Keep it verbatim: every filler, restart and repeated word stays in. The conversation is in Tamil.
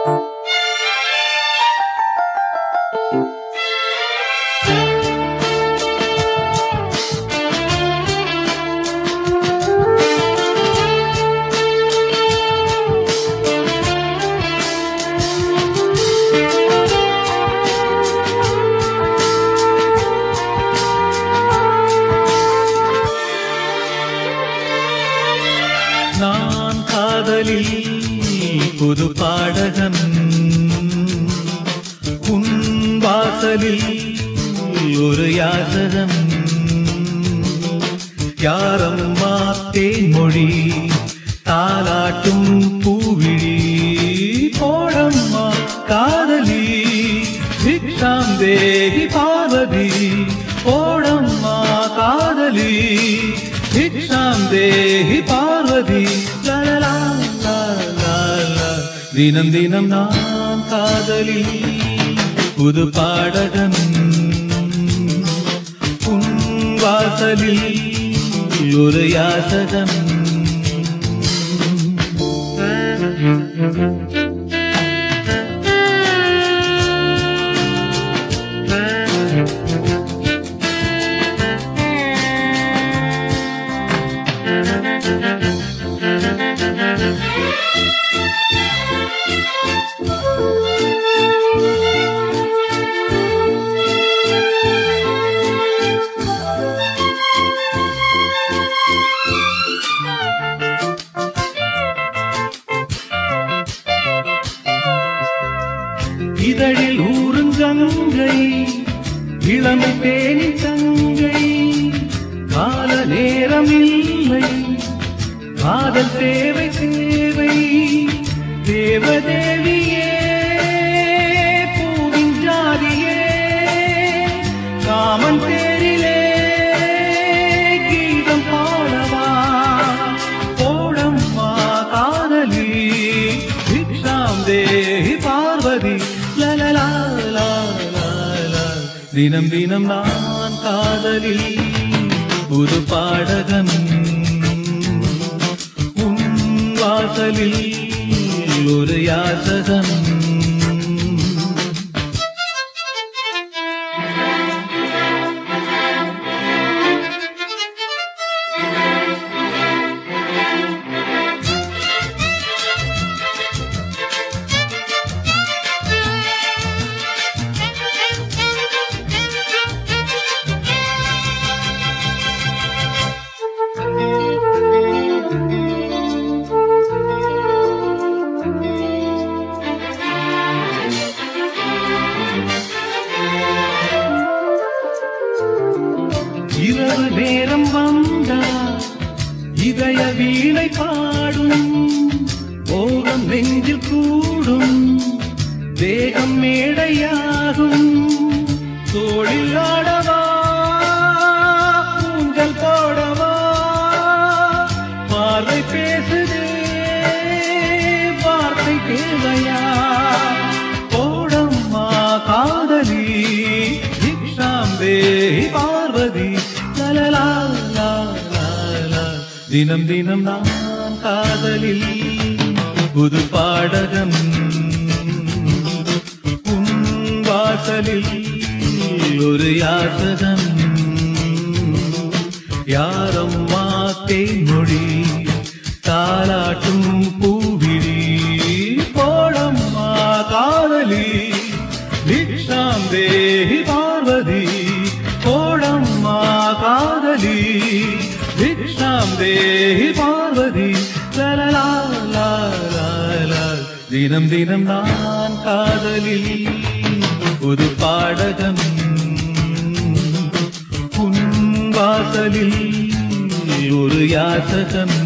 நான் காதலில் புது பாடகன் உன் வாசலில் ஒரு யாசகன் யாரம்மா தேன்மொழி தாலாட்டும் பூவிழி போடம்மா காதலி பிக்ஷாம் தேகி பார்வதி போடம்மா காதலி பிக்ஷாம் தேகி பார்வதி லலலா லலலா. தினம் தினம் நான் காதலி புது பாடகன் உன் வாசலில் ஒரு யாசகன் இதழில் ஊறும் கங்கை இளமை தேனி தங்கை கால நேரம் இல்லை காதல் தேவை தேவை தேவதேவியே பூவின் ஜாதியே காமன் பேரிலே கீதம் பாடவா போடம்மா காதலி பிக்ஷாம் தேகி பார்வதி லலலா லலலா. தினம் தினம் நான் காதலில் புது பாடகன் உன் வாசலில் ஒரு யாசகன் இரவு நேரம் வந்தா இதய வீணை பாடும் ஓரம் நெஞ்சில் கூடும் தேகம் மேடையாகும் தோளில் ஆடவா ஊஞ்சல் போடவா பார்வை பேசுதே வார்த்தை தேவையா போடம்மா காதலி பிக்ஷாம் தேகி பார்வதி லலலா லலலா. தினம் தினம் நான் காதலில் புது பாடகன் உன் வாசலில் ஒரு யாசகன் யாரம்மா தேன்மொழி தாலாட்டும் பூவிழி போடம்மா காதலி பிக்ஷாம் தேகி பார்வதி போடம்மா காதலி பிக்ஷாம் தேகி பார்வதி லலலா லலலா. தினம் தினம் நான் காதலில் புது பாடகன் உன் வாசலில் ஒரு யாசகன்